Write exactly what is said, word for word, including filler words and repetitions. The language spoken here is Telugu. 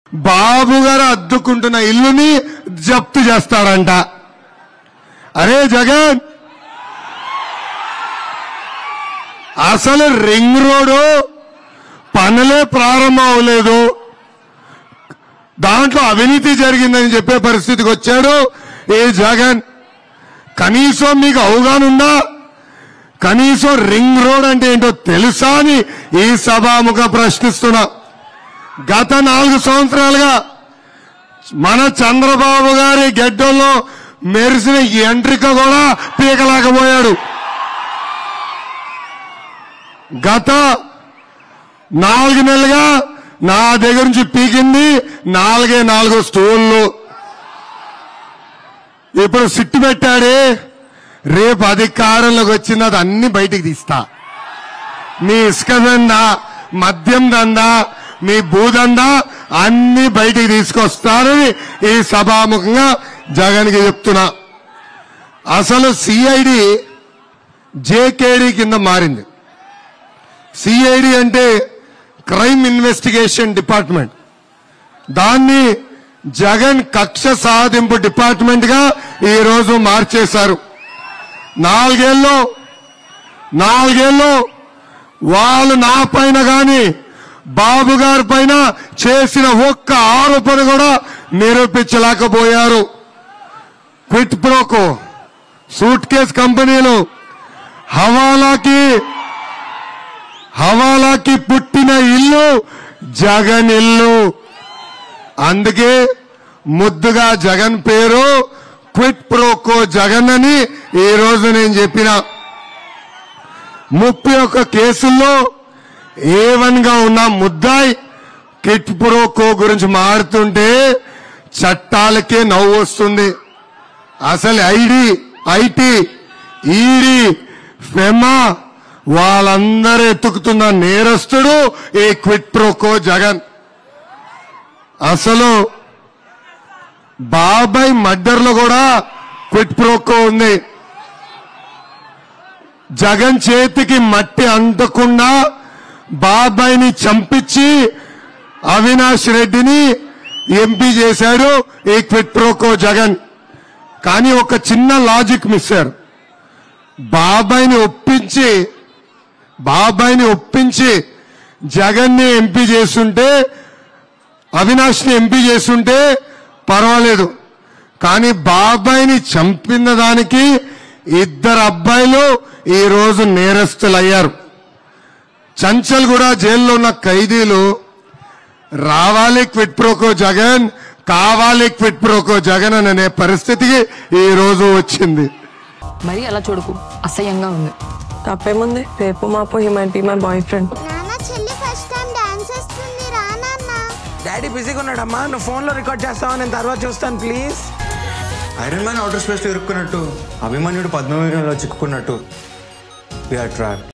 బాబు గారు అద్దుకుంటున్న ఇల్లుని జప్తు చేస్తాడంట. అరే జగన్, అసలు రింగ్ రోడ్డు పనులే ప్రారంభం అవ్వలేదు, దాంట్లో అవినీతి జరిగిందని చెప్పే పరిస్థితికి వచ్చాడు ఈ జగన్. కనీసం మీకు అవగాహన ఉందా? కనీసం రింగ్ రోడ్ అంటే ఏంటో తెలుసా అని ఈ సభాముఖ ప్రశ్నిస్తున్నా. గత నాలుగు సంవత్సరాలుగా మన చంద్రబాబు గారి గెడ్డల్లో మెరిసిన ఎంట్రిక కూడా పీకలేకపోయాడు. గత నాలుగు నెలలుగా నా దగ్గర నుంచి పీకింది నాలుగే నాలుగు స్టూళ్ళు. ఇప్పుడు సిట్టు పెట్టాడే, రేపు అధికారంలోకి వచ్చింది అది అన్ని బయటికి తీస్తా. మీ ఇసుక దందా, మద్యం దందా, మీ భూదందా అన్ని బయటికి తీసుకొస్తారని ఈ సభాముఖంగా జగన్కి చెప్తున్నా. అసలు సిఐడి జేకేడి కింద మారింది. సిఐడి అంటే క్రైమ్ ఇన్వెస్టిగేషన్ డిపార్ట్మెంట్. దాన్ని జగన్ కక్ష సాధింపు డిపార్ట్మెంట్ గా ఈ రోజు మార్చేశారు. నాలుగేళ్ళు నాలుగేళ్ళు వాళ్ళు నా పైన గాని బాబు గారి పైన చేసిన ఒక్క ఆరోపణ కూడా నిరూపించలేకపోయారు. క్విట్ ప్రోకో, సూట్ కేస్ కంపెనీలు, హవాలాకి హవాలాకి పుట్టిన ఇల్లు జగన్ ఇల్లు. అందుకే ముద్దుగా జగన్ పేరు క్విట్ ప్రోకో జగన్ అని ఈ రోజు నేను చెప్పిన. ముప్పై ఒక్క కేసుల్లో ఏ వన్ గా ఉన్న ముద్దాయి క్విట్ ప్రోకో గురించి మారుతుంటే చట్టాలకే నవ్వు వస్తుంది. అసలు ఐడి ఐటీ ఈడీ ఫెమా వాళ్ళందరూ ఎత్తుకుతున్న నేరస్తుడు ఈ క్విట్ ప్రోకో జగన్. అసలు బాబాయ్ మర్డర్లో కూడా క్విట్ ప్రోకో ఉంది. జగన్ చేతికి మట్టి అంటకుండా బాబాయ్ని చంపించి అవినాష్ రెడ్డిని ఎంపీ చేశాడు ఈ క్విట్ ప్రోకో జగన్. కానీ ఒక చిన్న లాజిక్ మిస్సారు. బాబాయ్ని ఒప్పించి బాబాయ్ని ఒప్పించి జగన్ ని ఎంపీ చేస్తుంటే, అవినాష్ ని ఎంపీ చేస్తుంటే పర్వాలేదు. కానీ బాబాయ్ని చంపిన దానికి ఇద్దరు అబ్బాయిలు ఈ రోజు నేరస్తులయ్యారు. చంచల్ కూడా జైల్లో ఉన్న ఖైదీలు రావాలి క్విట్ ప్రోకో జగన్, కావాలి క్విట్ ప్రోకో జగన్ అనే పరిస్థితికి ఈ రోజు వచ్చింది. మరి అలా చూడకు, అసహ్యంగా ఉంది. తప్పేముంది, రేపు మాపు he might be my boyfriend. Daddy బిజీగా ఉన్నాడమ్మా, నువ్వు ఫోన్ లో రికార్డ్ చేస్తావా, నేను తర్వాత చూస్తాను please. Iron Man outer space లో ఇరుక్కున్నట్టు, అభిమన్యుడు పద్మవ్యూహంలో చిక్కుకున్నట్టు, వి ఆర్ ట్రాప్డ్.